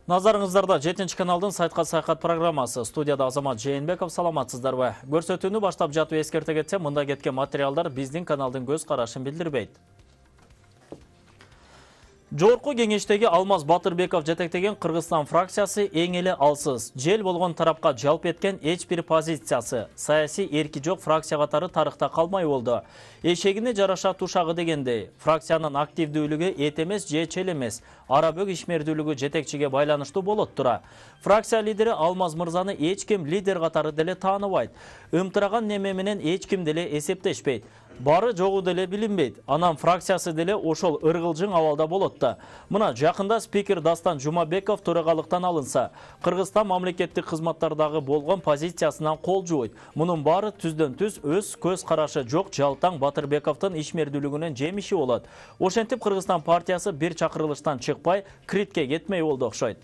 Назарыңыздарда 7 каналдың сайтқа саяхат программасы. Студияда Азамат Жейінбеков, саламатсыздар бе? Көрсөтүүнү баштап жатуу эскерте кетсе, мында кеткен материалдар биздин каналдын көз карашын билдирбейт. Жогорку кеңештеги Алмаз Батырбеков жетектеген Кыргызстан фракциясы эң эле алсыз. Жел болгон тарапка жалп эткен эч бир позициясы. Саясий эрки жок фракция катары тарыхта калмай болду. Эшегине жараша тушагы дегендей, фракциянын активдүүлүгү эт эмес же чел эмес, ара бөк ишмердүүлүгү жетекчиге байланыштуу болот тура. Фракция лидери Алмаз мырзаны эч ким лидер катары деле тааныбайт. Ымтыраган неме менен эч ким деле эсептешпейт. Бары жогу деле билинбейт. Анан фракциясы деле ошол ыргылжың абалда болот да. Мына жакында спикер Дастан Жумабеков төрагалыктан алынса, Кыргызстан мамлекеттик кызматтардагы болгон позициясынан кол жууйт. Мунун баары түздөн-түз өз көз карашы жок жалтаң Батырбековдун ишмердүүлүгүнүн жемиши болот. Ошентип Кыргызстан партиясы бир чакырылыштан чыкпай, критке кетмей болду окшойт.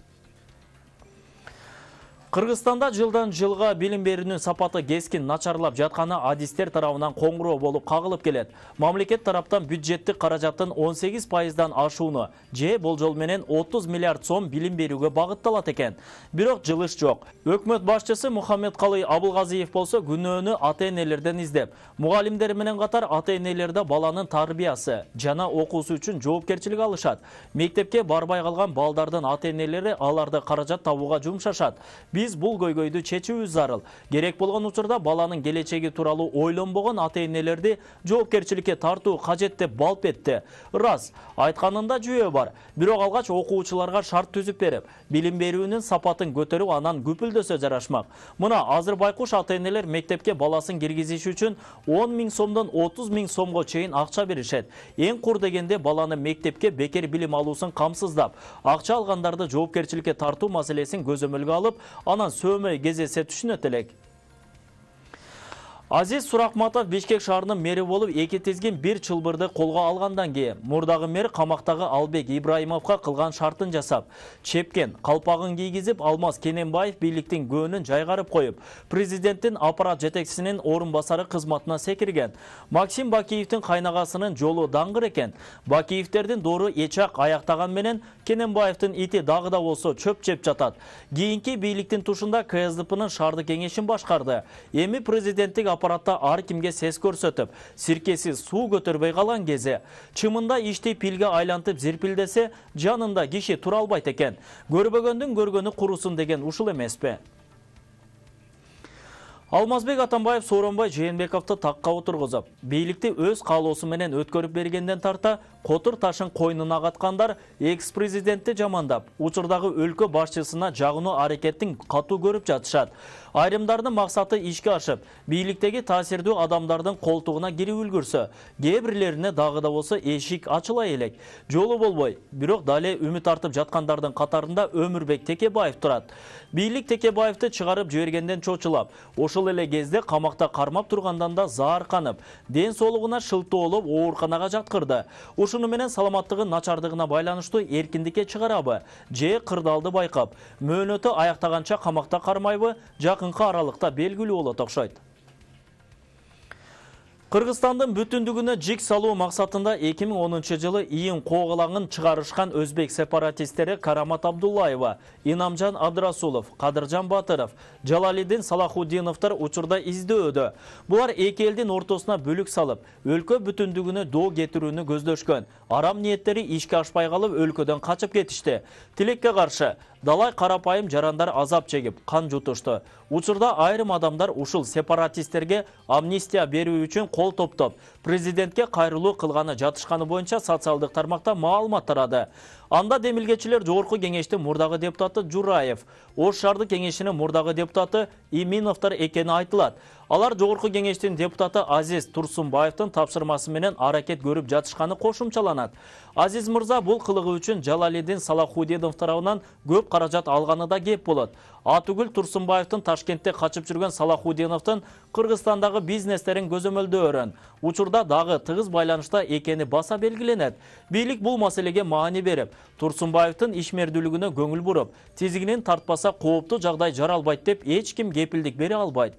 Кыргызстанда жылдан жылга билим берүүнүн сапаты кескин начарлап жатканы адистер тарабынан коңгуроо болуп кагылып келет. Мамлекет тараптан бюджеттик каражаттын 18%дан ашууну же болжол менен 30 миллиард сом билим берүүгө багытталат экен. Бирок жылыш жок. Өкмөт башчысы Мухаммедкалый Абылгазиев болсо күнөөнү ата-энелерден издеп, мугалимдер менен катар ата-энелерде баланын тарбиясы жана окуусу үчүн жоопкерчилик алышат. Мектепке барбай калган балдардын ата-энелери аларды каражат табууга жумшашат. Биз бул көйгөйдү чечүүбүз зарыл. Керек болгон учурда баланын келечеги тууралуу ойлонбогон ата-энелерди жоопкерчиликке тартуу кажет деп балп этти. Рас, айтканында жүйө бар. Бирок алгач окуучуларга шарт түзүп берип, билим берүүнүн сапатын көтөрүп анан күпүлдөсө жарашмак. Мына азыр байкуш ата-энелер мектепке баласын киргизиш үчүн 10 000 сомдон 30 000 сомго чейин акча беришет. Эң кур дегенде баланы мектепке бекер билим алуусун камсыздап, акча алгандарды жоопкерчиликке тартуу маселесин көзөмөлгө алып, анан сөөмөй кезесе түшүнөт элек. Азиз Суракматов Бишкек шаарынын мэри болуп, эки тизгин бир чылбырды колго алгандан кийин мурдагы мэр камактагы Албек Ибраимовго кылган шартын жасап, чепкен, калпагын кийгизип, Алмаз Кененбаев бийликтин көөнүн жайгарып коюп, президенттин аппарат жетекчисинин орун басары кызматына секирген. Максим Бакиевдин кайнагасынын жолу даңгыр экен. Бакиевдердин доору эчак аяктаган менен Кененбаевдин ити дагы да болсо чөп жеп жатат. Кийинки бийликтин тушунда КСДПнын шаардык кеңешин башкарды. Эми президенттик аппаратта ар кимге сес көрсөтүп, сиркесиз суу көтөрбөй калган кези. Чымында ишти пилге айлантып зирпилдесе, жанында киши тура албайт экен. Көрбөгөндүн көргөнү курусун деген ушул эмеспи? Алмазбек Атамбаев Сооронбай Жээнбековду такка отургузуп, бийликти өз каалоосу менен өткөрүп бергенден тарта, котур ташын койнуна каткандар экс-президентти жамандап, учурдагы өлкө башчысына жагынуу аракеттин катуу көрүп жатышат. Айрымдардын максаты ишке ашып, бийликтеги таасирдүү адамдардын колтугуна кирип үлгүрсө, кээ бирлерине дагы да болсо эшик ачыла элек. Жолу болбой, бирок дале үмүт артып жаткандардын катарында Өмүрбек Текебаев турат. Бийлик Текебаевди чыгарып жибергенден чочулап, ошол эле кезде камакта кармап тургандан да заарканып, ден соолугуна шылтоолоп ооруканага жаткырды. Ушуну менен саламаттыгы начардыгына байланыштуу эркиндикке чыгарабы же кырдаалды байкап, мөөнөтү аяктаганча камакта кармайбы, жакынкы аралыкта белгилүү болот окшойт. Кыргызстандын бүтүндүгүнө жик салуу максатында 2010 жылы ийин коогалаңын чыгарышкан өзбек сепаратисттери Карамат Абдуллаева, Инамжан Абдрасулов, Кадыржан Батыров, Жалалидин Салахудиновдор учурда издөөдө. Булар эки элдин ортосуна бөлүк салып, өлкө бүтүндүгүнө доо кетирүүнү көздөшкөн. Арам ниеттери ишке ашпай калып, өлкөдөн качып кетишти. Тилекке каршы далай карапайым жарандар азап чегип, кан жутушту. Учурда айрым адамдар ушул сепаратисттерге амнистия берүү үчүн кол топтоп, президентке кайрылуу кылганы жатышканы боюнча социалдык тармакта маалымат тарады. Анда демилгечилер жогорку кеңештин мурдагы депутаты Жураев, Ош шаардык кеңешинин мурдагы депутаты Иминовдор экени айтылат. Алар жогорку кеңештин депутаты Азиз Турсунбаевдин тапшырмасы менен аракет көрүп жатышканы кошумчаланат. Азиз мырза бул кылыгы үчүн Жалалидин Салахудинов тарабынан көп каражат алганы да кеп болот. Атүгүл Турсунбаевдин Ташкентте качып жүргөн Салахудиновдун Кыргызстандагы бизнестерин көзөмөлдөөрөн. Учурда дагы тыгыз байланышта экени баса белгиленет. Бийлик бул маселеге маани берип, Турсунбаевдин ишмердүүлүгүнө көңүл буруп, тизигинин тартпаса кооптуу жагдай жаралбайт деп эч ким кепилдик бере албайт.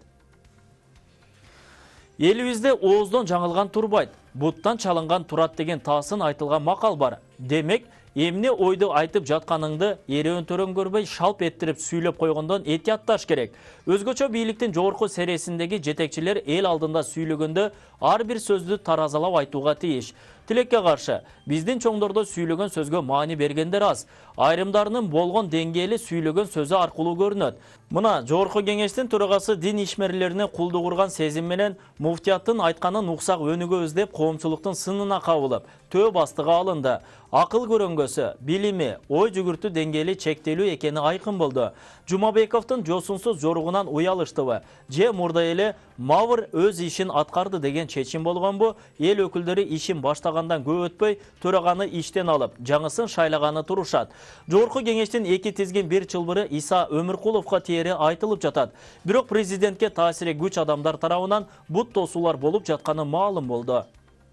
Элибизде ооздон жаңылган турбайт, буттан чалынган турат деген таасын айтылган макал бар. Демек, Эмне ойды айтып жатқаныңды ерен төрөн көрбөй шалп еттіріп сүйлеп қойғандан этиятташ керек. Өзгөчө бийликтин жогорку сересиндеги жетекчилер эл алдында сүйлөгөндө ар бир сөздү таразалап айтууга тийиш. Тилекке каршы, биздин чоңдордо сүйлөгөн сөзгө маани бергендер аз. Айрымдарынын болгон деңгээли сүйлөгөн сөзү аркылуу көрүнөт. Мына жогорку кеңештин төрагасы дин ишмерлерине кулдугурган сезим менен муфтияттын айтканын уксак өнүгө издеп коомчулуктун сынына кабылып, төө бастыга алынды. Акыл көрөнгөсү, билими, ой жүгүртүү деңгээли чектелүү экени айкын болду. Жумабековдун жосунсуз жоругунан уялыштыбы? Же мурда эле Мавр өз ишин аткарды деген чечим болгонбу? Эл өкүлдөрү ишин баштагандан көп өтпөй төраганы иштен алып, жаңысын шайлаганы турушат. Жогорку кеңештин эки тизгин бир чылбыры Иса Өмүркуловго тиери айтылып жатат. Бирок президентке таасири күч адамдар тарабынан бут тосуулар болуп жатканы маалым болду.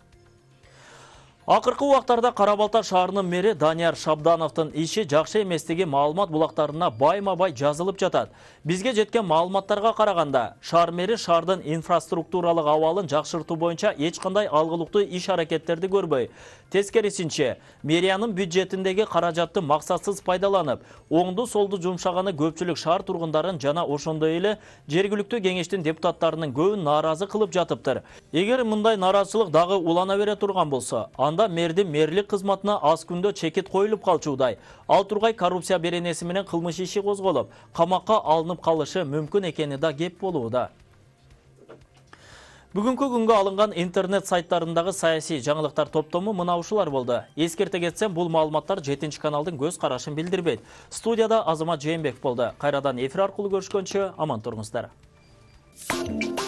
Акыркы убактарда Кара-Балта шаарынын мэри Данияр Шабдановдун иши жакшы эместиги маалымат булактарына байма-бай жазылып жатат. Бизге жеткен маалыматтарга караганда, шаар мэри шаардын инфраструктуралык абалын жакшыртуу боюнча эч кандай алгылыктуу иш аракеттерди көрбөй, тескерисинче, мэриянын бюджетиндеги каражатты максатсыз пайдаланып, оңду солду жумшаганы көпчүлүк шаар тургундарын жана ошондой эле жергиликтүү кеңештин депутаттарынын көбүн нааразы кылып жатыптыр. Эгер мындай нааразычылык дагы улана бере турган болсо, анда мэрдин мэрлик кызматына аз күндө чекит коюлуп калчудай. Ал тургай коррупция беренеси менен кылмыш иши козголуп, камакка алынып калышы мүмкүн экени да кеп болууда. Бүгүнкү күнгө алынган интернет сайттарындагы саясий жаңылыктар топтому мына ушулар болду. Эскерте кетсем, бул маалыматтар 7 каналдын көз карашын билдирбейт. Студияда Азамат Жээнбеков болду. Кайрадан эфир аркылуу көрүшкөнчө аман туруңуздар.